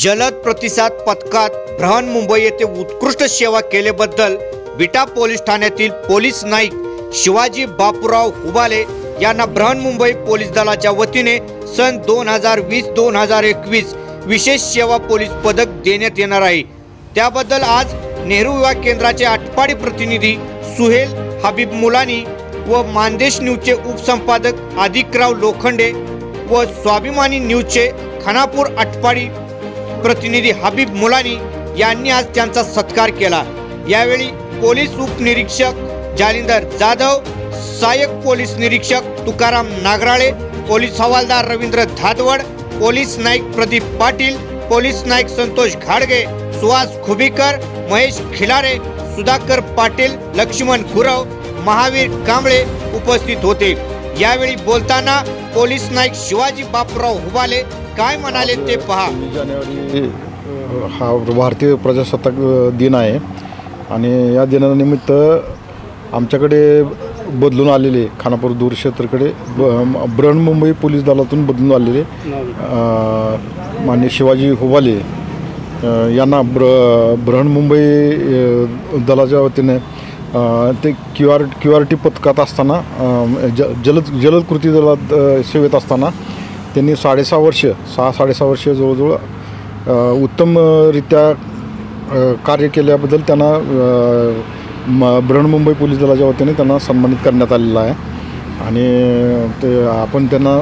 जलद प्रतिसाद पथकात बृहन्मुंबई येथे उत्कृष्ट सेवा केल्याबद्दल विटा पोलीस ठाण्यातील पोलीस नाईक शिवाजी बापूराव हुबाले यांना बृहन्मुंबई पोलीस दलाच्या वतीने सन 2020-2021 विशेष सेवा पोलीस पदक देण्यात येणार आहे। त्याबद्दल आज नेहरू युवा केंद्राचे आटपाडी प्रतिनिधी सुहेल हबीब मुलानी व मानदेश न्यूजचे उपसंपादक अधिकराव लोखंडे व स्वाभिमानी न्यूजचे खानापूर आटपाडी प्रतिनिधी हबीब मुलानी यांनी आज त्यांचा सत्कार केला। यावेळी पोलीस उपनिरीक्षक जालिंदर जाधव, सहाय्यक पोलीस निरीक्षक Tukaram Nagrale, police havildar Ravindra Dhadwad, police Naik Pradeep Patil, police Naik Santosh घाडगे, सुहास खुबीकर, महेश खिलारे, सुधाकर पाटील, लक्ष्मण गुरव, महावीर कांबळे उपस्थित होते। यावेळी बोलताना पोलीस नाईक शिवाजी बापूराव हुबाले काय म्हणाले ते पहा। जानेवारी हा भारतीय प्रजासत्ताक दिन आहे आणि या दिनानिमित्त आमच्याकडे बदलून आलेले खानापूर दूर क्षेत्राकडे बृहन्मुंबई पोलीस दलातून बदलून आलेले माननीय शिवाजी हुबाले यांना बृहन्मुंबई दलाच्या वतीने ते क्यूआरटी पथकात असताना जलद कृती दलात सेवेत असताना त्यांनी 6.5 वर्ष जवळजवळ उत्तमरित्या कार्य केल्याबद्दल त्यांना बृहन्मुंबई पोलीस दलाच्या वतीने त्यांना सन्मानित करण्यात आलेला आहे आणि ते आपण त्यांना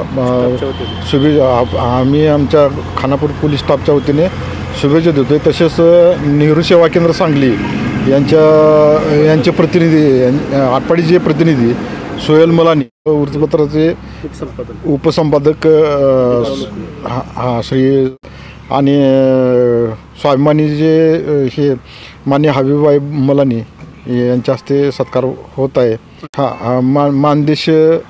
आम्ही आमच्या खानापूर पोलीस स्टाफच्या वतीने शुभेच्छा देतो। तसेच नेहरू सेवा केंद्र सांगली यांचे प्रतिनिधी आटपाडीचे प्रतिनिधी सुहेल मुलानी, वृत्तपत्राचे उपसंपादक श्री आणि स्वाभिमानीचे हे मान्य हबीबाई मुलानी यांच्या हस्ते सत्कार होत आहे। मानदेश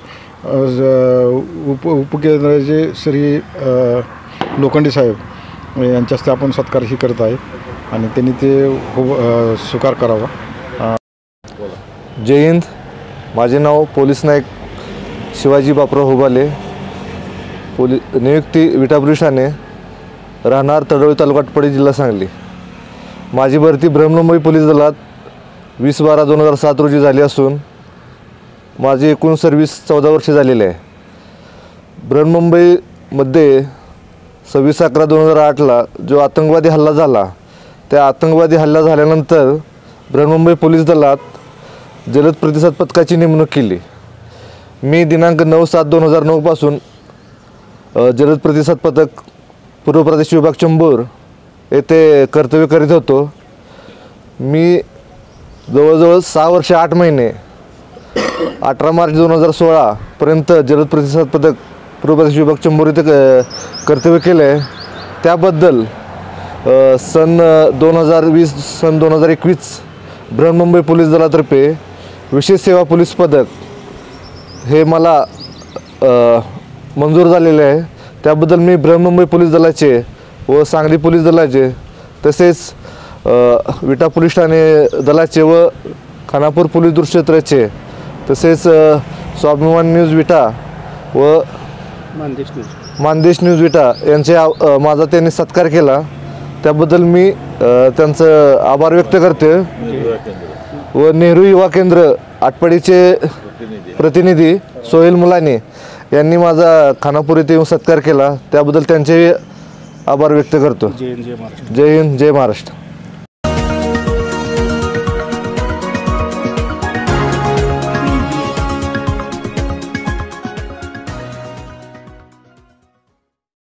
उपकेंद्राचे श्री लोखंडे साहेब यांच्या हस्ते आपण सत्कार ही करत आहे आणि त्यांनी ते स्वीकार करावा। जय हिंद। माझे नाव पोलीस नाईक शिवाजी बापूराव हुबाले, नियुक्ती विटा पोलीस ठाणे, राहणार तडोळी तालुका आटपाडी जिल्हा सांगली। माझी भरती बृहन्मुंबई पोलीस दलात 20/12/2007 रोजी झाली असून माझी एकूण सर्व्हिस 14 वर्षे झालेली आहे। बृहन्मुंबईमध्ये 26/11/2008ला जो आतंकवादी हल्ला झाला, त्या आतंकवादी हल्ला झाल्यानंतर बृहन्मुंबई पोलीस दलात जलद प्रतिसाद पथकाची नेमणूक केली। मी दिनांक 9/7/2009 पासून जलद प्रतिसाद पथक पूर्व प्रदेश विभाग चंबूर येथे कर्तव्य करीत होतो। मी जवळजवळ 6 वर्ष 8 महिने 18 मार्च 2016 पर्यंत जलद प्रतिसाद पथक पूर्व प्रदेश विभाग चंबूर येथे कर्तव्य केले। त्याबद्दल सन 2021 बृहन्मुंबई पोलीस दलातर्फे विशेष सेवा पोलीस पदक हे मला मंजूर झालेले आहे। त्याबद्दल मी बृहन्मुंबई पोलीस दलाचे व सांगली पोलीस दलाचे तसेच विटा पोलीस ठाणे दलाचे व खानापूर पोलीस दूर क्षेत्राचे तसेच स्वाभिमान न्यूज विटा व मानदेश न्यूज विटा यांचे माझा त्यांनी सत्कार केला, त्याबद्दल मी त्यांचं आभार व्यक्त करते। व नेहरू युवा केंद्र आटपाडीचे प्रतिनिधी सुहेल मुलानी यांनी माझा खानापूर येथे येऊन सत्कार केला, त्याबद्दल त्यांचे आभार व्यक्त करतो। जय हिंद, जय महाराष्ट्र।